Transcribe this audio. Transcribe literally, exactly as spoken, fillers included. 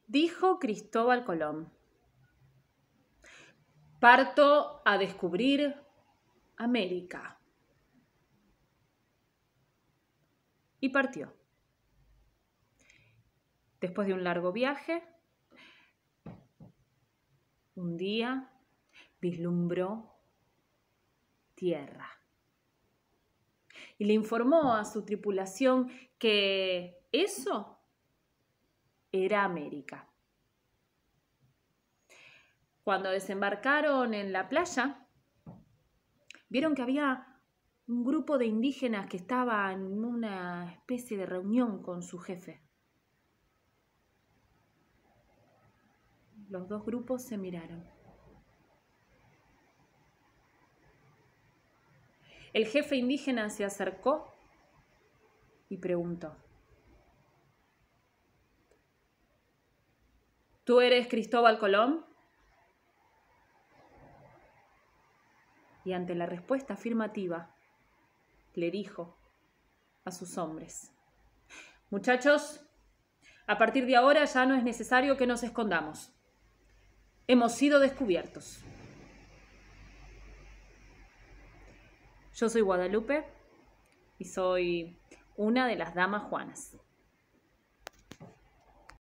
Dijo Cristóbal Colón: parto a descubrir América. Y partió. Después de un largo viaje, un día vislumbró tierra y le informó a su tripulación que eso era América. Cuando desembarcaron en la playa, vieron que había un grupo de indígenas que estaba en una especie de reunión con su jefe. Los dos grupos se miraron. El jefe indígena se acercó y preguntó: ¿tú eres Cristóbal Colón? Y ante la respuesta afirmativa, le dijo a sus hombres: muchachos, a partir de ahora ya no es necesario que nos escondamos. Hemos sido descubiertos. Yo soy Guadalupe y soy una de las damas Juanas.